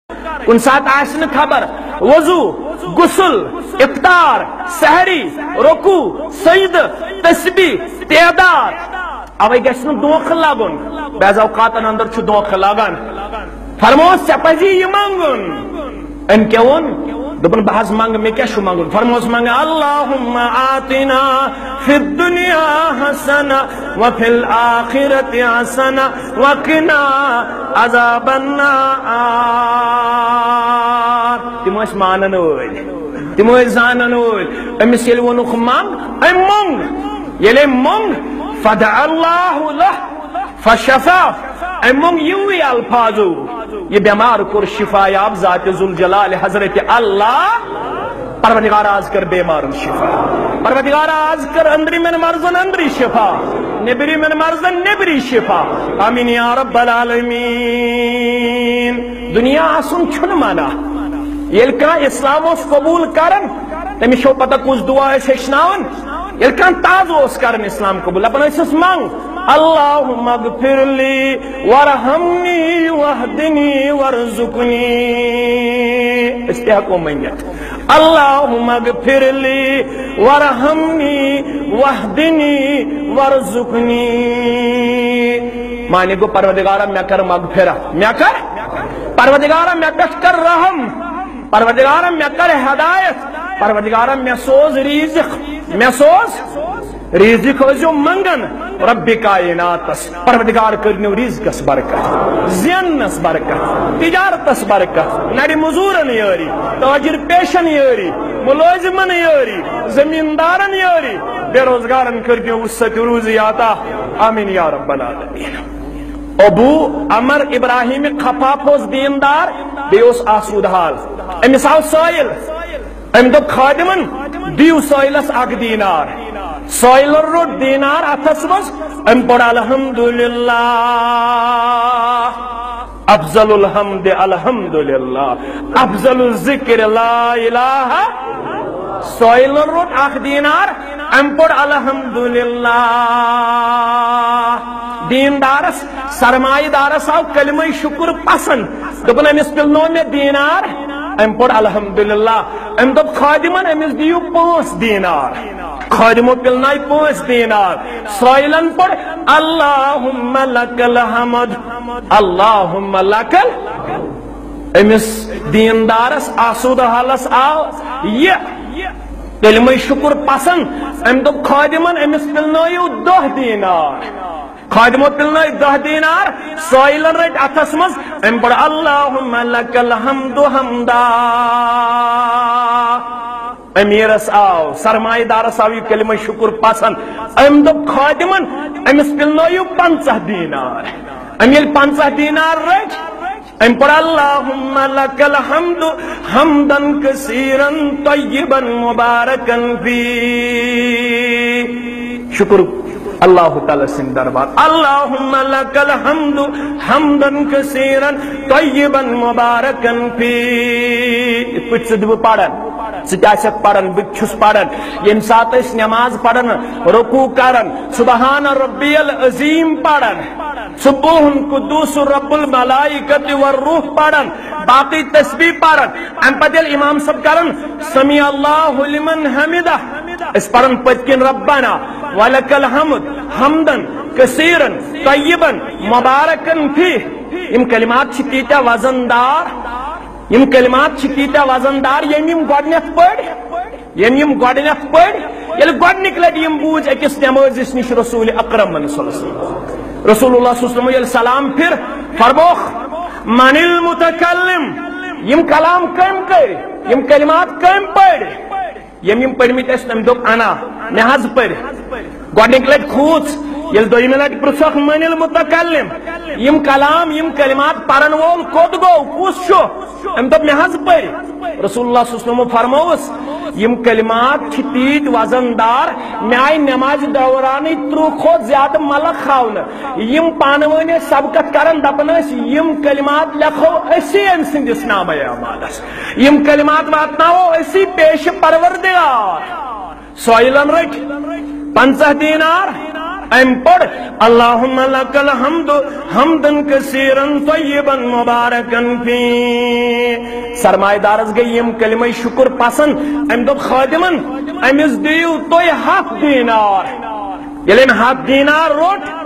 کن سات آسن خبر وضو غسل افطار سحری رکوع سجد تسبیح تعداد اوے گژھِ نہٕ دھوکہ لگن بعض اوقاتن اندر چھُ دھوکہ لگان فرموس ژےٚ پزی یہِ منگُن أمۍ کیٛاہ ووٚن دوٚپُن بہٕ حظ منگہٕ مےٚ کیٛاہ چھُ منگُن فرموس منگہٕ اللہُمَّ آتِنا فِی الدُّنْیَا حَسَنَةً وَفِی الْآخِرَةِ حَسَنَةً وَقِنَا عَذَابَ النَّارِ تِم ٲسۍ مانن وٲلۍ تِم ٲسۍ زانن وٲلۍ أمِس ییٚلہِ ووٚنُکھ منگ أمۍ مونگ ییٚلہِ أمۍ مونگ فَدَعَ اللہُ لَهُ فَشَفَاهُ أمۍ مونگ یِموٕے الفاظو یہ بیمار کور شفا یاب ذات ذوالجلال حضرت اللہ پروردگار آز کر بیمار شفا پروردگار آز کر اندری من مرضن اندری شفا نبری من مرضن نبری شفا آمین یا رب العالمین دنیا آسن چھن مانا یل کان اسلام اس قبول کرن تمی شو پتہ کس دعا ہے ہیچناون یل کان تاز اس کرن اسلام قبول اپن اسس مانگ اللہم اغفر لی ورحمنی وحدنی ورزقنی استحقو منگت اللہم اغفر لی ورحمنی وحدنی ورزقنی معنی کو پروردگارہ میں کر مغفرہ میں کر پروردگارہ میں کر رحم پروردگارہ میں کر ہدایت پروردگارہ میں سوز رزق میں سوز رزق جو منگن رب کائناتس پروردگار کرنو رزقس برکت زینس برکت تجارتس برکت نری مزورن یاری تاجر پیشن یاری ملازمن یاری زمیندارن یاری بے روزگارن کرنو وسط روزی آتا آمین یا رب العالمین ابو عمر ابراہیم خفاف اس دیندار بیوس آسود حال امس آو سائل ام دو خادمن دیو سائلس اگ دینار سائلر رو دینار اتس مز ام پڑ الحمدللہ افضل الحمد الحمدللہ افضل الذکر لا الہ سائلر رو اگ دینار ام پڑ الحمدللہ دیندارس سرمایہ دارس آو کلمہ شکر پسند دبن امس پلنو میں دینار ام پڑ الحمدللہ ام دب خادمن امس دیو 5 دینار خادمو پلنائی 5 دینار سائلن پڑ اللہم لک الحمد اللہم لک امس دیندارس آسود حالس آو یہ کلمہ شکر پسند ام دب خادمن امس پلنائی 10 دینار خادمو پلنائی 10 دینار سائلن رٹ اتس مز ام پڑ اللہم لک الحمد حمدا امیرس آو سرمایہ دارس آو یہ کلمہ شکر پسند ام دب خادمن امس پلنائی 50 دینار امیل 50 دینار رٹ ام پڑ اللہم لک الحمد حمدا کثیرا طیبا مبارکا فی شکر اللہ تعالی سن دربار اللہم لک الحمد حمدا کثیرا طیبا مبارکا فی کچھ صدب پڑھن ستیاست پڑھن بچھس پڑھن یم سات اس نماز پڑھن رکوع کرن سبحان ربی العظیم پڑھن سبوح قدوس رب الملائکت والروح پڑھن باقی تسبیح پڑھن ام پتیل امام سب کرن سمیع اللہ لمن حمدہ اس پڑھن پتکن ربنا ولک الحمد حمدن کثیرن طیبن مبارکن فی یم کلمات چھتیتا وزندار یم کلمات چھتیتا وزندار یم گوڑنیت پڑھ یم گوڑنیت پڑھ یل گوڑنک لڑ یم بوجھ اکس نمازس نش رسول اکرم صلی اللہ علیہ وسلم رسول اللہ صلی اللہ علیہ وسلم یل سلام پھر فرموخ من المتکلم یم کلام کم کر یم کلمات کم پڑھ یم پڑھمت اس تم دپ انا مے حظ پڑھ گوڑنک لٹ کھوت یل دویم لٹ پرسخ من المتکلم یم کلام یم کلمات پرن وول کود گو کس شو ام دپ مے حظ پڑھ رسول اللہ صلی اللہ علیہ وسلم فرموس یم کلمات تیت وزندار مے آئی نماز دوران 3 کھوت زیادہ ملک خاون یم پانوانی سبقت کرن دپن یم کلمات لکھو اسی ان سندس نام اعمالس یم کلمات واتناو اسی پیش پروردگار سائلن رٹ 50 دینار ام پڑھ اللہم لک الحمد حمدا کثیرا طیبا مبارکا فی سرمایہ دارس گئی یم کلمہ شکر پسند ام دب خادمن امس دیو تو 7 دینار یل ام 7 دینار روٹ